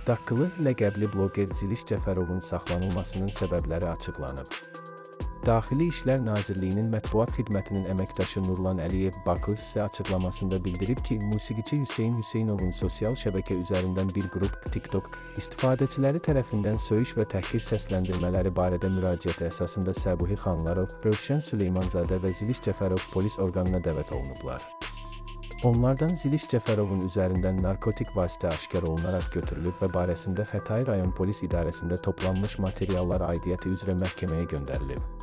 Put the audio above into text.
Daqqılı ləqəbli bloger Ziliş Cəfərovun saxlanılmasının səbəbləri açıqlanıb. Daxili İşlər Nazirliyinin mətbuat xidmətinin əməkdaşı Nurlan Əliyev Bakı isə açıqlamasında bildirib ki, musiqiçi Hüseyn Hüseynovun sosial şəbəkə üzərindən bir qrup TikTok istifadəçiləri tərəfindən söyüş və təhqir səsləndirmələri barədə müraciəti əsasında Səbuhi Xanlarov, Rövşən Süleymanzadə və Ziliş Cəfərov polis orqanına dəvət olunublar. Onlardan Ziliş Cəfərovun üzərindən narkotik vasitə aşkar olunaraq götürülüb və barəsində Xətai rayon polis idarəsində toplanmış materiallar aidiyyəti üzrə məhkəməyə göndərilib.